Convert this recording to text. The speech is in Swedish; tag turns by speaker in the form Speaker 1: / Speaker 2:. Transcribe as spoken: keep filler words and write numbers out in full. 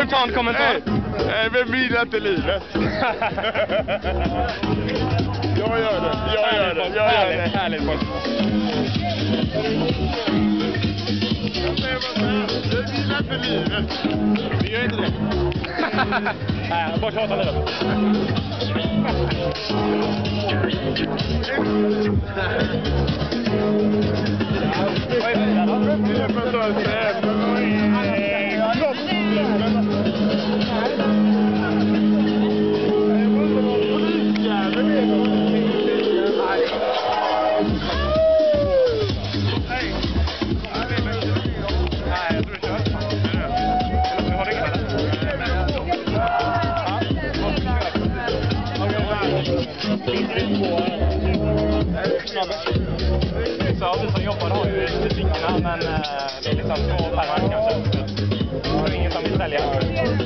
Speaker 1: spontan kommentar.
Speaker 2: Nej, vem vill inte livet? Jag gör det, jag gör det, jag gör det.
Speaker 1: Härligt folk.
Speaker 2: Jag säger bara så här, vem vill inte livet? Vi gör inte det.
Speaker 1: Nej, bara tjata livet. Vad är det där då?
Speaker 2: Det är för att ta ett
Speaker 1: Så vi som jobbar har ju butikerna, men det är liksom två per mark kanske. Det är ingen som vill sälja.